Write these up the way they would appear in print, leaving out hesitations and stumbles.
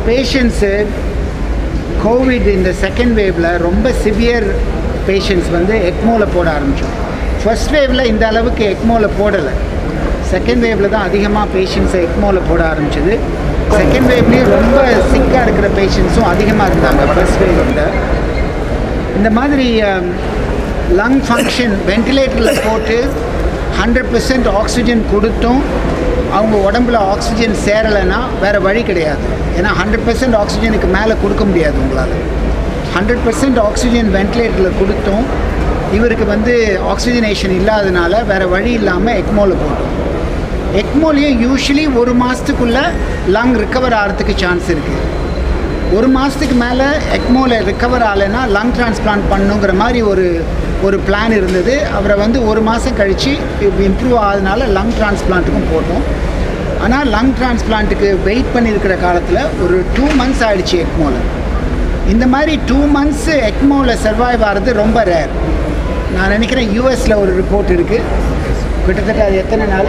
Patients covid இந்த second வேவில் ரொம்ப சிவியர் பேஷண்ட்ஸ் வந்து எக்மோவில் போட ஆரம்பித்தோம். ஃபர்ஸ்ட் வேவில் இந்த அளவுக்கு எக்மோவில் போடலை. செகண்ட் வேவில் தான் அதிகமாக பேஷண்ட்ஸை எக்மோவில் போட ஆரம்பிச்சது. செகண்ட் வேவ்லேயும் ரொம்ப சிக்காக இருக்கிற பேஷண்ட்ஸும் அதிகமாக இருந்தாங்க ஃபர்ஸ்ட் வேவில். இந்த மாதிரி லங் ஃபங்க்ஷன் வென்டிலேட்டரில் போட்டு 100% ஆக்சிஜன் கொடுத்தும் அவங்க உடம்புல ஆக்சிஜன் சேரலைன்னா வேறு வழி கிடையாது. ஏன்னா 100% ஆக்சிஜனுக்கு மேலே கொடுக்க முடியாது உங்களால். 100% ஆக்சிஜன் வென்டிலேட்டரில் கொடுத்தும் இவருக்கு வந்து ஆக்சிஜனேஷன் இல்லாதனால வேறு வழி இல்லாமல் எக்மோவில் போட்டோம். எக்மோலையும் யூஸ்வலி 1 மாதத்துக்குள்ளே லங் ரிக்கவர் ஆகிறதுக்கு சான்ஸ் இருக்குது. 1 மாதத்துக்கு மேலே எக்மோவில் ரிக்கவர் ஆகலைன்னா லங் டிரான்ஸ்பிளான்ட் பண்ணுங்கிற மாதிரி ஒரு பிளான் இருந்தது. அவரை வந்து 1 மாதம் கழித்து இம்ப்ரூவ் ஆகுதுனால லங் டிரான்ஸ்பிளான்ட்டுக்கும் போட்டோம். ஆனால் லங் டிரான்ஸ்பிளான்ட்டுக்கு வெயிட் பண்ணியிருக்கிற காலத்தில் ஒரு 2 months ஆகிடுச்சு எக்மோவில். இந்த மாதிரி 2 months எக்மோவில் சர்வைவ் ஆகிறது ரொம்ப ரேர். நான் நினைக்கிறேன் யூஎஸில் ஒரு ரிப்போர்ட் இருக்குது. கிட்டத்தட்ட அது எத்தனை நாள்?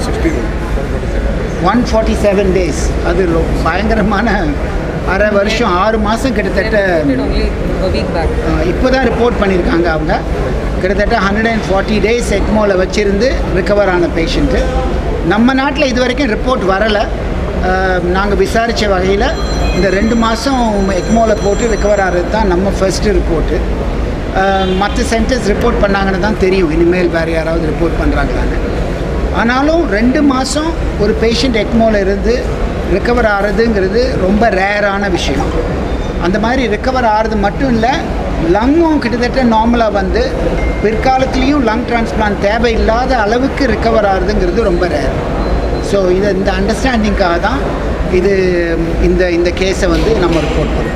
147 days. அது பயங்கரமான அரை வருஷம் 6 மாதம் கிட்டத்தட்ட. இப்போ தான் ரிப்போர்ட் பண்ணியிருக்காங்க அவங்க. கிட்டத்தட்ட 140 days எக்மோவில் வச்சுருந்து ரிக்கவர் ஆன பேஷண்ட்டு. நம்ம நாட்டில் இது வரைக்கும் ரிப்போர்ட் வரலை. நாங்கள் விசாரித்த வகையில் இந்த 2 மாதம் எக்மோவில் போட்டு ரிக்கவர் ஆகிறது தான் நம்ம ஃபர்ஸ்ட்டு ரிப்போர்ட்டு. மற்ற சென்டர்ஸ் ரிப்போர்ட் பண்ணாங்கன்னு தான் தெரியும் இனிமேல் வேறு யாராவது ரிப்போர்ட் பண்ணுறாங்களான்னு. ஆனாலும் 2 மாதம் ஒரு பேஷண்ட் எக்மோவில் இருந்து ரிக்கவர் ஆகிறதுங்கிறது ரொம்ப ரேரான விஷயம். அந்த மாதிரி ரிக்கவர் ஆகிறது மட்டும் இல்லை, லங்கும் கிட்டத்தட்ட நார்மலாக வந்து பிற்காலத்துலேயும் லங் டிரான்ஸ்பிளான்ட் தேவையில்லாத அளவுக்கு ரிக்கவர் ஆகிறதுங்கிறது ரொம்ப ரேர். ஸோ இந்த அண்டர்ஸ்டாண்டிங்காக தான் இந்த கேஸை வந்து நம்ம ரிப்போர்ட் பண்ணோம்.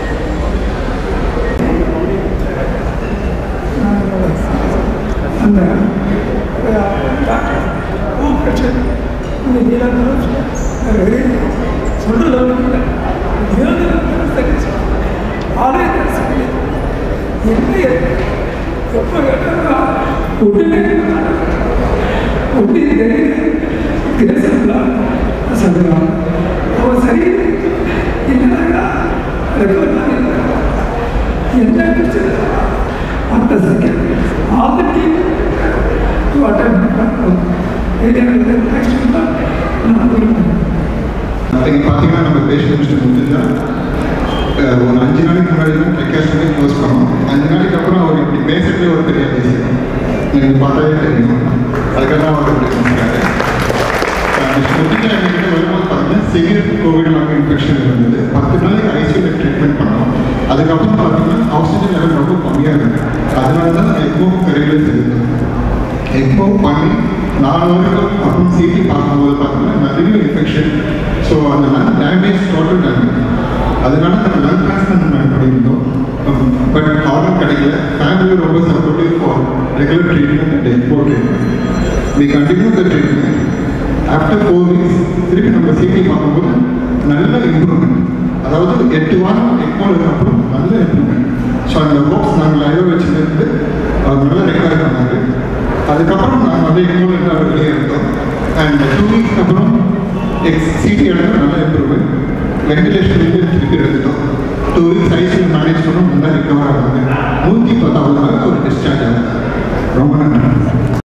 பார்த்தீங்கன்னா நம்ம பேஷண்ட் மிஸ்டர் முதிஜா ஒரு 5 நாளைக்கு முன்னாடி தான் டெக்காஸ்டமே க்ளோஸ் பண்ணோம். 5 நாளைக்கு அப்புறம் அவர் இப்படி பேசுறதே ஒரு பெரிய பேசுகிறேன். எனக்கு பார்த்தாவே தெரியும். அதுக்காக தான் அவர் சொல்லியிருக்காரு. மிஸ்டர் முதிஜா எங்ககிட்ட வரும்போது பார்த்தீங்கன்னா சிவியர் கோவிட் லங் இன்ஃபெக்ஷன் இருந்தது. 10 நாளைக்கு ஐசியூவில் ட்ரீட்மெண்ட் பண்ணோம். அதுக்கப்புறம் பார்த்தீங்கன்னா ஆக்சிஜன் லெவல் ரொம்ப கம்மியாக இருக்குது. அதனால தான் எக்மோ ரெகுலர் செய்தோம். எக்மோ பண்ணி 4 வருடம் அப்புறம் சிடி பார்க்கும்போது பார்த்தீங்கன்னா நிறைய இன்ஃபெக்ஷன். ஸோ அந்த லங் டேமேஜ் டோட்டல் டேமேஜ். அதனால நம்ம லங் டிரான்ஸ்பிளான்ட் பண்ணியிருந்தோம். பட் ஆர்டர் கிடைக்கல. ஃபேமிலி ரொம்ப supportive for regular treatment and ECMO treatment. We continue the treatment. After 4 weeks திருப்பி நம்ம சிடி பார்க்கும்போது நல்ல இம்ப்ரூவ்மெண்ட். அதாவது 8 வாரம் எக்மோவில் அப்புறம் நல்ல இம்ப்ரூவ்மெண்ட். ஸோ அந்த ஹோப்ஸ் நாங்கள் லைவாக வச்சுருந்து அவர் நல்லா ரெக்கவர் பண்ணாரு. அதுக்கப்புறம் நாங்கள் வந்து எக்மோவில் அவர் வெளியே இருந்தோம். அண்ட் 2 weeks அப்புறம் சிடி எடுத்து நல்லா இம்ப்ரூவ்மெண்ட். வென்டிலேஷன்லேருந்து திருப்பி எடுத்துட்டோம். 2 weeks ஐசியூ மேனேஜ் பண்ணோம். நல்லா ரிகவர் ஆகுது. 110வது நாள் அவர் டிஸ்சார்ஜ் ஆகுது. ரொம்ப நன்றி.